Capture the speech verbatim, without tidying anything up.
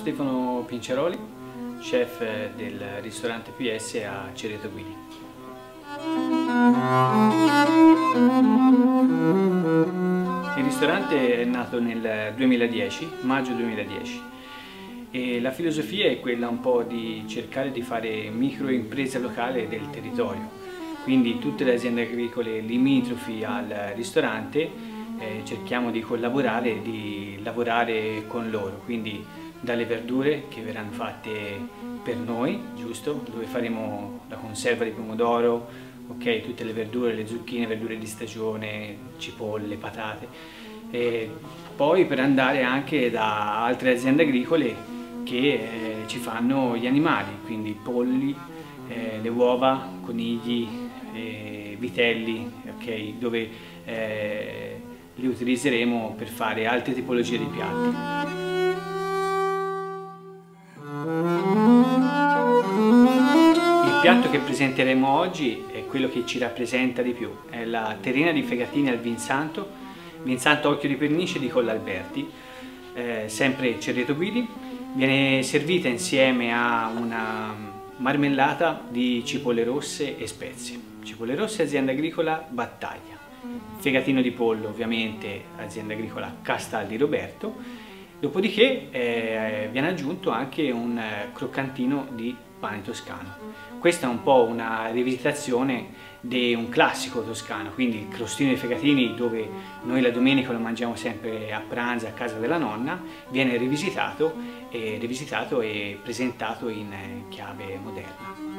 Stefano Pinceroli, chef del ristorante P S a Cerreto Guidi. Il ristorante è nato nel duemiladieci, maggio duemiladieci, e la filosofia è quella un po' di cercare di fare microimpresa locale del territorio, quindi tutte le aziende agricole limitrofi al ristorante eh, cerchiamo di collaborare e di lavorare con loro, quindi dalle verdure che verranno fatte per noi, giusto? Dove faremo la conserva di pomodoro, ok, tutte le verdure, le zucchine, verdure di stagione, cipolle, patate. E poi per andare anche da altre aziende agricole che eh, ci fanno gli animali, quindi polli, eh, le uova, conigli, eh, vitelli, ok, dove eh, li utilizzeremo per fare altre tipologie di piatti. Il piatto che presenteremo oggi è quello che ci rappresenta di più, è la terrina di fegatini al vin santo, vin santo occhio di pernice di Collalberti, eh, sempre Cerreto Guidi. Viene servita insieme a una marmellata di cipolle rosse e spezie. Cipolle rosse, azienda agricola Battaglia. Fegatino di pollo, ovviamente, azienda agricola Castal di Roberto. Dopodiché eh, viene aggiunto anche un croccantino di pane toscano. Questa è un po' una rivisitazione di un classico toscano, quindi il crostino di fegatini, dove noi la domenica lo mangiamo sempre a pranzo a casa della nonna, viene rivisitato e, rivisitato e presentato in chiave moderna.